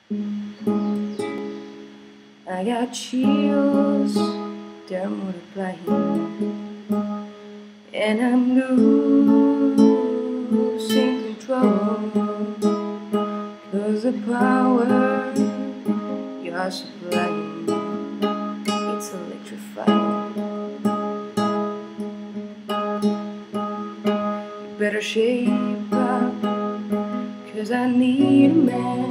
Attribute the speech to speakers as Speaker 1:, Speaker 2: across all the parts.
Speaker 1: I got chills, they're multiplying, and I'm losing control. 'Cause the power you're supplying, it's electrifying. You better shape up, 'cause I need a man,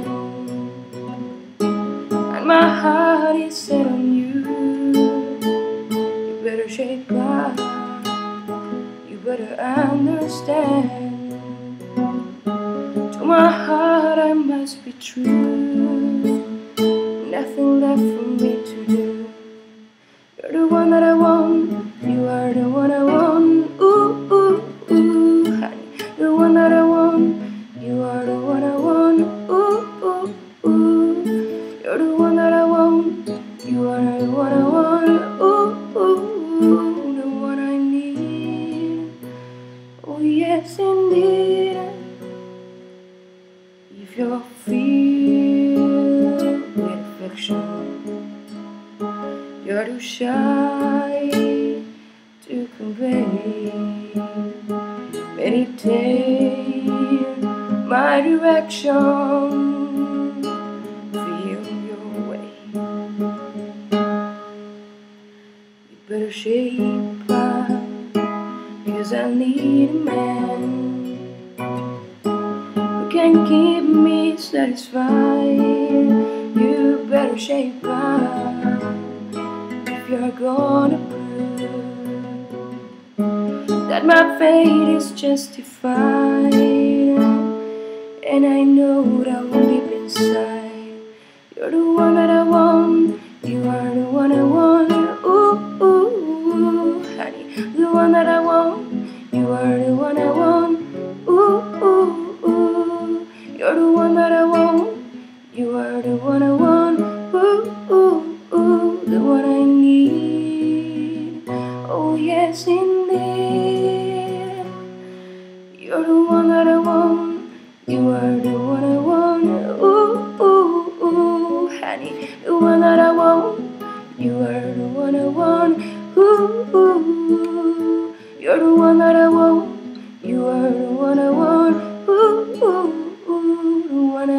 Speaker 1: and my heart is set on you. You better shape up, you better understand. To my heart I must be true, nothing left for me to do. You're the one that I want, you are the one I want. Ooh, ooh, ooh, honey, the one that I want, you are the one I want. Ooh, ooh, ooh, you're the one that I want, you are the one I want. Ooh, ooh, ooh, the one I need. Oh yes indeed. If you're filled with affection, you're too shy to convey. Meditate my direction, feel your way. You better shape up, 'cause I need a man who can keep me satisfied. You better shape up if you're gonna prove that my fate is justified. And I know that deep inside, you're the one that I want, you are the one I want. Ooh, ooh, ooh, honey, the one that I want, you are the one I want. Ooh, ooh, ooh, you're the one that I want, you are the one I want. Ooh, ooh, ooh, the one I need. Oh yes indeed, you're the one that I want, you are the one I want. Ooh, ooh, ooh, honey, the one that I want, you are the one I want. Ooh, ooh, ooh, you're the one that I want, you are the one I want. Ooh, ooh, ooh, the one I